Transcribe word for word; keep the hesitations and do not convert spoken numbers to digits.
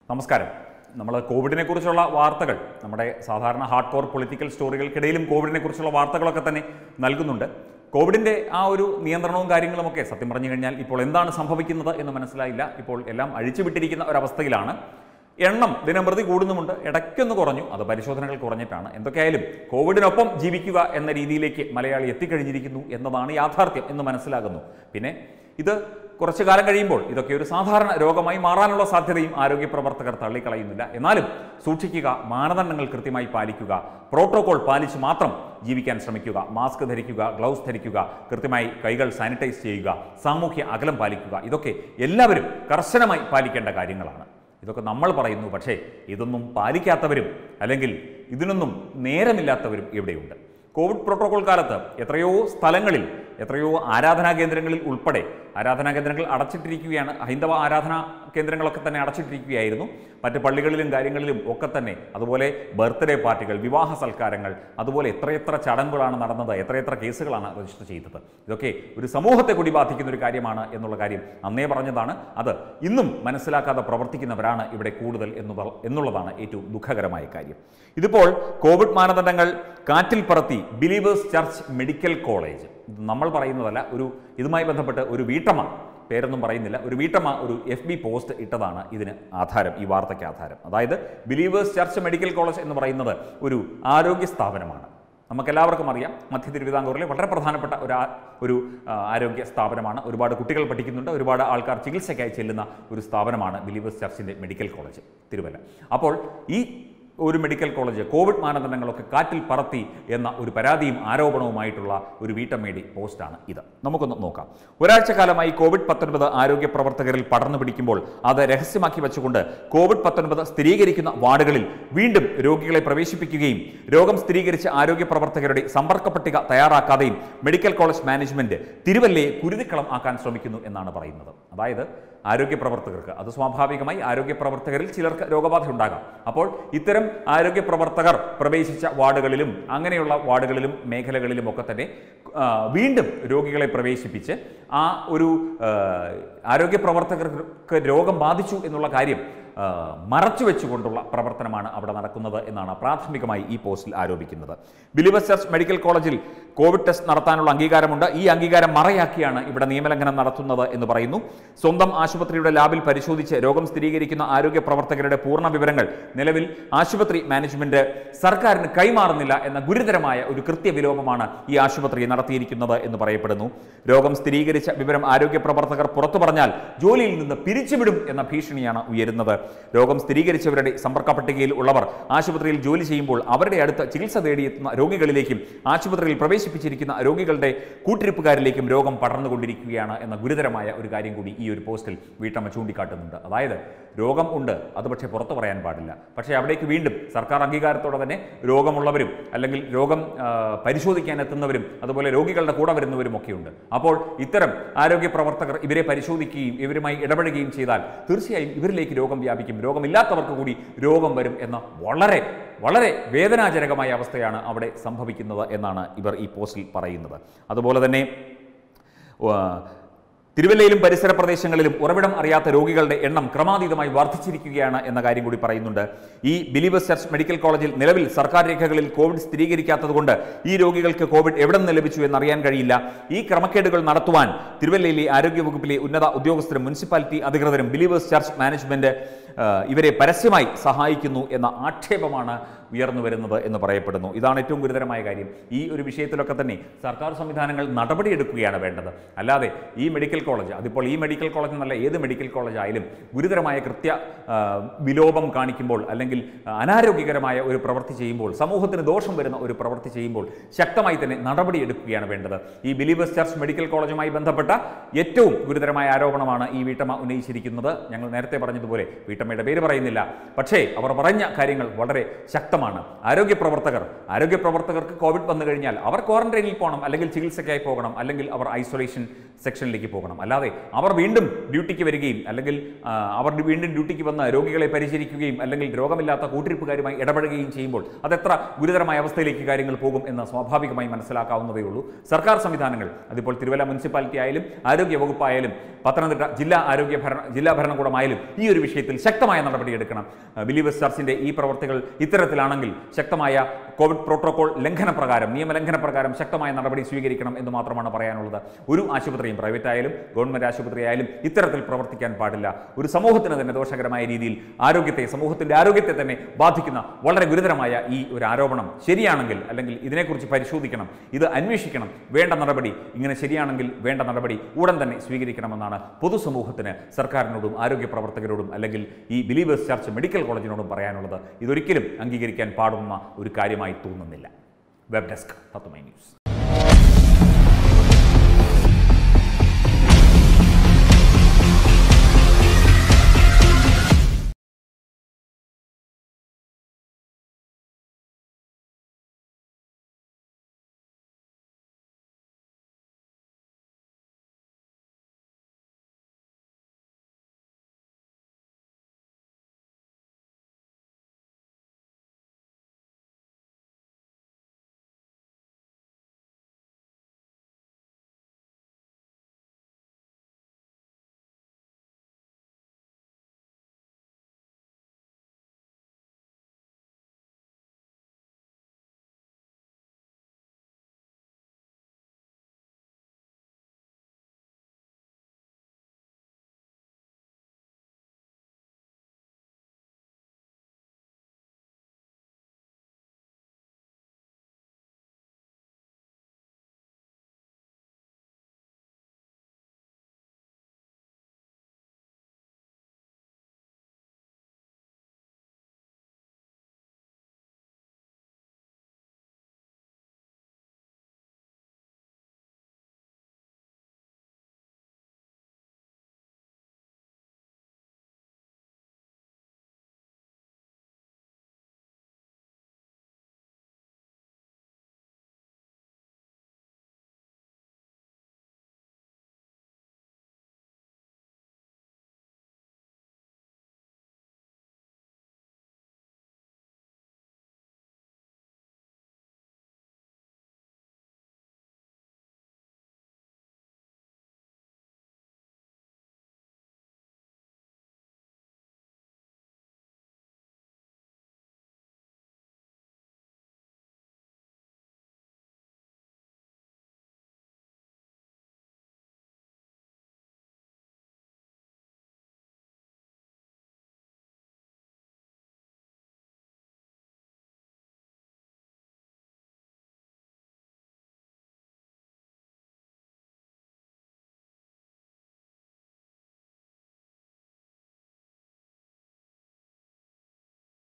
നമസ്കാരം. നമ്മൾ കോവിഡിനെ കുറിച്ചുള്ള വാർത്തകൾ നമ്മുടെ സാധാരണ ഹാർഡ് കോർ പൊളിറ്റിക്കൽ സ്റ്റോറികൾക്കിടയിലും കോവിഡിനെ കുറിച്ചുള്ള വാർത്തകളൊക്കെ തന്നെ നൽകുന്നുണ്ട്. കോവിഡിൻ്റെ ആ ഒരു നിയന്ത്രണവും കാര്യങ്ങളുമൊക്കെ സത്യം പറഞ്ഞു കഴിഞ്ഞാൽ ഇപ്പോൾ എന്താണ് സംഭവിക്കുന്നത് എന്ന് മനസ്സിലായില്ല. ഇപ്പോൾ എല്ലാം അഴിച്ചുവിട്ടിരിക്കുന്ന ഒരവസ്ഥയിലാണ്. എണ്ണം ദിനംപ്രതി കൂടുന്നുമുണ്ട്, ഇടയ്ക്കൊന്ന് കുറഞ്ഞു, അത് പരിശോധനകൾ കുറഞ്ഞിട്ടാണ്. എന്തൊക്കെയായാലും കോവിഡിനൊപ്പം ജീവിക്കുക എന്ന രീതിയിലേക്ക് മലയാളി എത്തിക്കഴിഞ്ഞിരിക്കുന്നു എന്നതാണ് യാഥാർത്ഥ്യം എന്ന് മനസ്സിലാകുന്നു. പിന്നെ ഇത് കുറച്ചു കാലം കഴിയുമ്പോൾ ഇതൊക്കെ ഒരു സാധാരണ രോഗമായി മാറാനുള്ള സാധ്യതയും ആരോഗ്യ പ്രവർത്തകർ തള്ളിക്കളയുന്നില്ല. എന്നാലും സൂക്ഷിക്കുക, മാനദണ്ഡങ്ങൾ കൃത്യമായി പാലിക്കുക, പ്രോട്ടോകോൾ പാലിച്ച് മാത്രം ജീവിക്കാൻ ശ്രമിക്കുക, മാസ്ക് ധരിക്കുക, ഗ്ലൗസ് ധരിക്കുക, കൃത്യമായി കൈകൾ സാനിറ്റൈസ് ചെയ്യുക, സാമൂഹ്യ അകലം പാലിക്കുക. ഇതൊക്കെ എല്ലാവരും കർശനമായി പാലിക്കേണ്ട കാര്യങ്ങളാണ്. ഇതൊക്കെ നമ്മൾ പറയുന്നു, പക്ഷേ ഇതൊന്നും പാലിക്കാത്തവരും അല്ലെങ്കിൽ ഇതിനൊന്നും നേരമില്ലാത്തവരും ഇവിടെയുണ്ട്. കോവിഡ് പ്രോട്ടോകോൾ കാലത്ത് എത്രയോ സ്ഥലങ്ങളിൽ, എത്രയോ ആരാധനാ കേന്ദ്രങ്ങളിൽ ഉൾപ്പെടെ ആരാധനാ കേന്ദ്രങ്ങൾ അടച്ചിട്ടിരിക്കുകയാണ്. ഹൈന്ദവ ആരാധനാ കേന്ദ്രങ്ങളൊക്കെ തന്നെ അടച്ചിട്ടിരിക്കുകയായിരുന്നു. മറ്റ് പള്ളികളിലും കാര്യങ്ങളിലും ഒക്കെ തന്നെ. അതുപോലെ ബർത്ത്ഡേ പാർട്ടികൾ, വിവാഹ സൽക്കാരങ്ങൾ, അതുപോലെ എത്രയെത്ര ചടങ്ങുകളാണ് നടന്നത്, എത്രയെത്ര കേസുകളാണ് രജിസ്റ്റർ ചെയ്തത്. ഇതൊക്കെ ഒരു സമൂഹത്തെ കൂടി ബാധിക്കുന്ന ഒരു കാര്യമാണ് എന്നുള്ള കാര്യം അന്നേ പറഞ്ഞതാണ്. അത് ഇന്നും മനസ്സിലാക്കാതെ പ്രവർത്തിക്കുന്നവരാണ് ഇവിടെ കൂടുതൽ എന്നുള്ളതാണ് ഏറ്റവും ദുഃഖകരമായ കാര്യം. ഇതിപ്പോൾ കോവിഡ് മാനദണ്ഡങ്ങൾ കാറ്റിൽ പറത്തി ബിലീവേഴ്സ് ചർച്ച് മെഡിക്കൽ കോളേജ്, നമ്മൾ പറയുന്നതല്ല, ഒരു ഇതുമായി ബന്ധപ്പെട്ട് ഒരു വീട്ടമ്മ, പേരൊന്നും പറയുന്നില്ല, ഒരു വീട്ടമ്മ ഒരു എഫ് ബി പോസ്റ്റ് ഇട്ടതാണ് ഇതിന് ആധാരം, ഈ വാർത്തയ്ക്ക് ആധാരം. അതായത് ബിലീവേഴ്സ് ചർച്ച് മെഡിക്കൽ കോളേജ് എന്ന് പറയുന്നത് ഒരു ആരോഗ്യ സ്ഥാപനമാണ്. നമുക്കെല്ലാവർക്കും അറിയാം, മധ്യ തിരുവിതാംകൂറിലെ വളരെ പ്രധാനപ്പെട്ട ഒരു ഒരു ആരോഗ്യ സ്ഥാപനമാണ്. ഒരുപാട് കുട്ടികൾ പഠിക്കുന്നുണ്ട്, ഒരുപാട് ആൾക്കാർ ചികിത്സയ്ക്കായി ചെല്ലുന്ന ഒരു സ്ഥാപനമാണ് ബിലീവേഴ്സ് ചർച്ചിൻ്റെ മെഡിക്കൽ കോളേജ് തിരുവല്ല. അപ്പോൾ ഈ ഒരു മെഡിക്കൽ കോളേജ് കോവിഡ് മാനദണ്ഡങ്ങളൊക്കെ കാറ്റിൽ പറത്തി എന്ന ഒരു പരാതിയും ആരോപണവുമായിട്ടുള്ള ഒരു വീട്ടമ്മയുടെ പോസ്റ്റാണ് ഇത്. നമുക്കൊന്ന് നോക്കാം. ഒരാഴ്ച കാലമായി കോവിഡ് പത്തൊൻപത് ആരോഗ്യ പ്രവർത്തകരിൽ പടർന്നു പിടിക്കുമ്പോൾ അത് രഹസ്യമാക്കി വെച്ചുകൊണ്ട് കോവിഡ് പത്തൊൻപത് സ്ഥിരീകരിക്കുന്ന വാർഡുകളിൽ വീണ്ടും രോഗികളെ പ്രവേശിപ്പിക്കുകയും രോഗം സ്ഥിരീകരിച്ച ആരോഗ്യ പ്രവർത്തകരുടെ സമ്പർക്ക പട്ടിക തയ്യാറാക്കാതെയും മെഡിക്കൽ കോളേജ് മാനേജ്മെന്റ് തിരുവല്ലയെ കുരുതിക്കളം ആക്കാൻ ശ്രമിക്കുന്നു എന്നാണ് പറയുന്നത്. അതായത് ആരോഗ്യ പ്രവർത്തകർക്ക്, അത് സ്വാഭാവികമായി ആരോഗ്യ പ്രവർത്തകരിൽ ചിലർക്ക് രോഗബാധ ഉണ്ടാകാം. അപ്പോൾ ഇത്തരം ആരോഗ്യ പ്രവർത്തകർ പ്രവേശിച്ച വാർഡുകളിലും അങ്ങനെയുള്ള വാർഡുകളിലും മേഖലകളിലും ഒക്കെ തന്നെ വീണ്ടും രോഗികളെ പ്രവേശിപ്പിച്ച് ആ ഒരു ആരോഗ്യ പ്രവർത്തകർക്ക് രോഗം ബാധിച്ചു എന്നുള്ള കാര്യം മറച്ചു വെച്ചുകൊണ്ടുള്ള പ്രവർത്തനമാണ് അവിടെ നടക്കുന്നത് എന്നാണ് പ്രാഥമികമായി ഈ പോസ്റ്റിൽ ആരോപിക്കുന്നത്. ബിലീവേഴ്സ് ചർച്ച് മെഡിക്കൽ കോളേജിൽ കോവിഡ് ടെസ്റ്റ് നടത്താനുള്ള അംഗീകാരമുണ്ട്. ഈ അംഗീകാരം മറയാക്കിയാണ് ഇവിടെ നിയമലംഘനം നടത്തുന്നത് എന്ന് പറയുന്നു. സ്വന്തം ആശുപത്രിയുടെ ലാബിൽ പരിശോധിച്ച് രോഗം സ്ഥിരീകരിക്കുന്ന ആരോഗ്യ പ്രവർത്തകരുടെ പൂർണ്ണ വിവരങ്ങൾ നിലവിൽ ആശുപത്രി മാനേജ്മെന്റ് സർക്കാരിന് കൈമാറുന്നില്ല എന്ന ഗുരുതരമായ ഒരു കൃത്യവിലോപമാണ് ഈ ആശുപത്രി നടത്തിയിരിക്കുന്നത് എന്ന് പറയപ്പെടുന്നു. രോഗം സ്ഥിരീകരിച്ച വിവരം ആരോഗ്യ പ്രവർത്തകർ പുറത്തു പറഞ്ഞാൽ ജോലിയിൽ നിന്ന് പിരിച്ചുവിടും എന്ന ഭീഷണിയാണ് ഉയരുന്നത്. രോഗം സ്ഥിരീകരിച്ചവരുടെ സമ്പർക്ക പട്ടികയിൽ ഉള്ളവർ ആശുപത്രിയിൽ ജോലി ചെയ്യുമ്പോൾ അവരുടെ അടുത്ത് ചികിത്സ തേടിയെത്തുന്ന രോഗികളിലേക്കും ആശുപത്രിയിൽ പ്രവേശിപ്പിച്ചിരിക്കുന്ന രോഗികളുടെ കൂട്ടിരിപ്പുകാരിലേക്കും രോഗം പടർന്നുകൊണ്ടിരിക്കുകയാണ് എന്ന ഗുരുതരമായ ഒരു കാര്യം കൂടി ഈ ഒരു പോസ്റ്റിൽ വീട്ടമ്മ ചൂണ്ടിക്കാട്ടുന്നുണ്ട്. അതായത് രോഗം ഉണ്ട്, അത് പക്ഷേ പുറത്തു പറയാൻ പാടില്ല. പക്ഷേ അവിടേക്ക് വീണ്ടും സർക്കാർ അംഗീകാരത്തോടെ തന്നെ രോഗമുള്ളവരും അല്ലെങ്കിൽ രോഗം പരിശോധിക്കാൻ എത്തുന്നവരും അതുപോലെ രോഗികളുടെ കൂടെ വരുന്നവരും ഒക്കെയുണ്ട്. അപ്പോൾ ഇത്തരം ആരോഗ്യ പ്രവർത്തകർ ഇവരെ പരിശോധിക്കുകയും ഇവരുമായി ഇടപെടുകയും ചെയ്താൽ തീർച്ചയായും ഇവരിലേക്ക് രോഗം വ്യാപിക്കും, രോഗമില്ലാത്തവർക്ക് കൂടി രോഗം വരും എന്ന വളരെ വളരെ വേദനാജനകമായ അവസ്ഥയാണ് അവിടെ സംഭവിക്കുന്നത് എന്നാണ് ഇവർ ഈ പോസ്റ്റിൽ പറയുന്നത്. അതുപോലെ തന്നെ തിരുവല്ലയിലും പരിസര പ്രദേശങ്ങളിലും ഉറവിടം അറിയാത്ത രോഗികളുടെ എണ്ണം ക്രമാതീതമായി വർദ്ധിച്ചിരിക്കുകയാണ് എന്ന കാര്യം കൂടി പറയുന്നുണ്ട്. ഈ ബിലീവേഴ്സ് ചർച്ച് മെഡിക്കൽ കോളേജിൽ നിലവിൽ സർക്കാർ രേഖകളിൽ കോവിഡ് സ്ഥിരീകരിക്കാത്തതുകൊണ്ട് ഈ രോഗികൾക്ക് കോവിഡ് എവിടെ നിന്ന് ലഭിച്ചു എന്നറിയാൻ കഴിയില്ല. ഈ ക്രമക്കേടുകൾ നടത്തുവാൻ തിരുവല്ലയിലെ ആരോഗ്യവകുപ്പിലെ ഉന്നത ഉദ്യോഗസ്ഥരും മുനിസിപ്പാലിറ്റി അധികൃതരും ബിലീവേഴ്സ് ചർച്ച് മാനേജ്മെന്റ് ഇവരെ പരസ്യമായി സഹായിക്കുന്നു എന്ന ആക്ഷേപമാണ് ഉയർന്നു വരുന്നത് എന്ന് പറയപ്പെടുന്നു. ഇതാണ് ഏറ്റവും ഗുരുതരമായ കാര്യം. ഈ ഒരു വിഷയത്തിലൊക്കെ തന്നെ സർക്കാർ സംവിധാനങ്ങൾ നടപടിയെടുക്കുകയാണ് വേണ്ടത്. അല്ലാതെ ഈ മെഡിക്കൽ കോളേജ്, അതിപ്പോൾ ഈ മെഡിക്കൽ കോളേജ് എന്നല്ല ഏത് മെഡിക്കൽ കോളേജ് ആയാലും ഗുരുതരമായ കൃത്യ വിലോപം കാണിക്കുമ്പോൾ അല്ലെങ്കിൽ അനാരോഗ്യകരമായ ഒരു പ്രവൃത്തി ചെയ്യുമ്പോൾ, സമൂഹത്തിന് ദോഷം വരുന്ന ഒരു പ്രവൃത്തി ചെയ്യുമ്പോൾ ശക്തമായി തന്നെ നടപടിയെടുക്കുകയാണ് വേണ്ടത്. ഈ ബിലീവേഴ്സ് ചർച്ച് മെഡിക്കൽ കോളേജുമായി ബന്ധപ്പെട്ട ഏറ്റവും ഗുരുതരമായ ആരോപണമാണ് ഈ വീട്ടമ്മ ഉന്നയിച്ചിരിക്കുന്നത്. ഞങ്ങൾ നേരത്തെ പറഞ്ഞതുപോലെ വീട്ടമ്മയുടെ പേര് പറയുന്നില്ല, പക്ഷേ അവർ പറഞ്ഞ കാര്യങ്ങൾ വളരെ ശക്തമാണ്. പ്രശ്നമാണ്. ആരോഗ്യ പ്രവർത്തകർ ആരോഗ്യ പ്രവർത്തകർക്ക് കോവിഡ് വന്നു കഴിഞ്ഞാൽ അവർ ക്വാറന്റൈനിൽ പോകണം, അല്ലെങ്കിൽ ചികിത്സയ്ക്കായി പോകണം, അല്ലെങ്കിൽ അവർ ഐസൊലേഷൻ സെക്ഷനിലേക്ക് പോകണം. അല്ലാതെ അവർ വീണ്ടും ഡ്യൂട്ടിക്ക് വരികയും അല്ലെങ്കിൽ അവർ വീണ്ടും ഡ്യൂട്ടിക്ക് വന്ന് രോഗികളെ പരിചരിക്കുകയും അല്ലെങ്കിൽ രോഗമില്ലാത്ത കൂട്ടിരിപ്പുകാരുമായി ഇടപെടുകയും ചെയ്യുമ്പോൾ അതെത്ര ഗുരുതരമായ അവസ്ഥയിലേക്ക് കാര്യങ്ങൾ പോകും എന്ന് സ്വാഭാവികമായി മനസ്സിലാക്കാവുന്നതേ ഉള്ളൂ. സർക്കാർ സംവിധാനങ്ങൾ, അതിപ്പോൾ തിരുവല്ല മുനിസിപ്പാലിറ്റി ആയാലും ആരോഗ്യ വകുപ്പായാലും പത്തനംതിട്ട ജില്ലാ ആരോഗ്യ ഭരണ ജില്ലാ ഭരണകൂടമായാലും ഈ ഒരു വിഷയത്തിൽ ശക്തമായ നടപടിയെടുക്കണം. ബിലീവേഴ്സ് ചർച്ചിൻ്റെ ഈ പ്രവർത്തികൾ ഇത്തരത്തിലാണെങ്കിൽ ശക്തമായ കോവിഡ് പ്രോട്ടോകോൾ ലംഘന പ്രകാരം നിയമലംഘന പ്രകാരം ശക്തമായ നടപടി സ്വീകരിക്കണം എന്ന് മാത്രമാണ് പറയാനുള്ളത്. ഒരു ആശുപത്രിയും പ്രൈവറ്റ് ആയാലും ഗവൺമെൻറ് ആശുപത്രി ആയാലും ഇത്തരത്തിൽ പ്രവർത്തിക്കാൻ പാടില്ല. ഒരു സമൂഹത്തിന് തന്നെ ദോഷകരമായ രീതിയിൽ ആരോഗ്യത്തെ സമൂഹത്തിൻ്റെ ആരോഗ്യത്തെ തന്നെ ബാധിക്കുന്ന വളരെ ഗുരുതരമായ ഈ ഒരു ആരോപണം ശരിയാണെങ്കിൽ അല്ലെങ്കിൽ ഇതിനെക്കുറിച്ച് പരിശോധിക്കണം, ഇത് അന്വേഷിക്കണം, വേണ്ട നടപടി ഇങ്ങനെ ശരിയാണെങ്കിൽ വേണ്ട നടപടി ഉടൻ തന്നെ സ്വീകരിക്കണമെന്നാണ് പൊതുസമൂഹത്തിന് സർക്കാരിനോടും ആരോഗ്യ പ്രവർത്തകരോടും അല്ലെങ്കിൽ ഈ ബിലീവേഴ്സ് ചർച്ച് മെഡിക്കൽ കോളേജിനോടും പറയാനുള്ളത്. ഇതൊരിക്കലും അംഗീകരിക്കാൻ പാടുന്ന ഒരു കാര്യമായി തോന്നുന്നില്ല. Web desk Tatwamayi news.